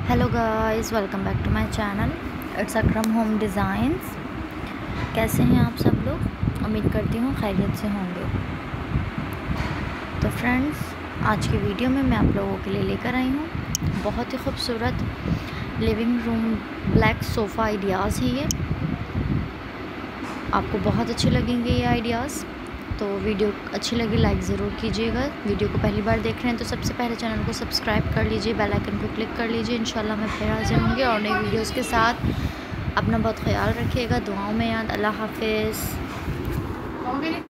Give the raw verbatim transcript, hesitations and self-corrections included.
Hello guys, welcome back to my channel. It's Akram home designs. कैसे हैं आप सब लोग? उम्मीद करती हूँ खैरियत से होंगे। तो फ्रेंड्स, आज की वीडियो में मैं आप लोगों के लिए लेकर आई हूँ बहुत ही खूबसूरत living room black sofa ideas हैं। ये आपको बहुत अच्छे लगेंगे ये आइडियाज़। तो वीडियो अच्छी लगी लाइक ज़रूर कीजिएगा। वीडियो को पहली बार देख रहे हैं तो सबसे पहले चैनल को सब्सक्राइब कर लीजिए, बेल आइकन को क्लिक कर लीजिए। इंशाल्लाह मैं फिर हाजिर होंगी और नई वीडियोस के साथ। अपना बहुत ख्याल रखिएगा, दुआओं में याद। अल्लाह हाफिज़।